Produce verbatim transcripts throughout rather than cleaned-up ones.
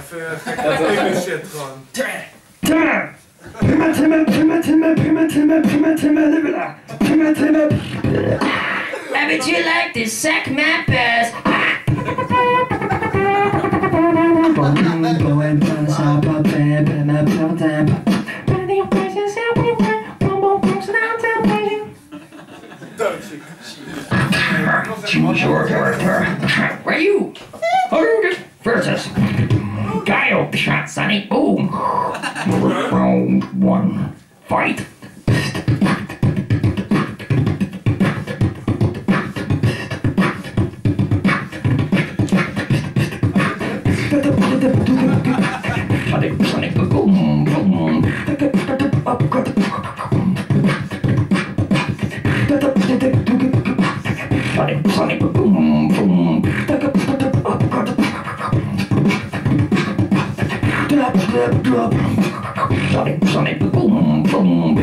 even gekke shit gewoon. Timmeh! Timmeh, Timmeh, Timmeh, Timmeh, Timmeh, Timmeh, Timmeh, Timmeh, Timmeh, Timmeh, Timmeh. Would you like to suck my balls? Choose your character. Where you? Hogan versus Guile shot, Sonny. Boom. round one. Fight. Sonic, Sonic, boom, boom. Sonic, Sonic, boom, boom. Sonic, Sonic, boom, boom.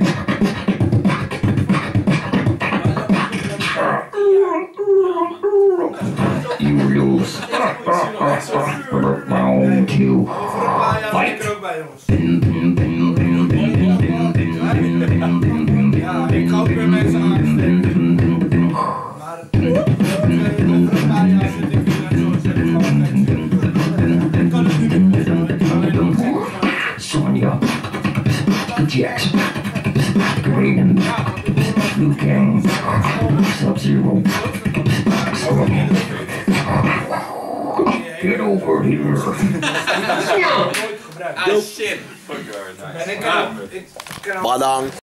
You lose. Round two. Fight. Pin, pin, pin, pin, pin, pin, pin, pin, pin, pin, pin, Sonya, the Jax, Graydon, Liu Kang, Sub-Zero, get over here. Ah shit! Fuck you. En ik kan, ik kan Badang.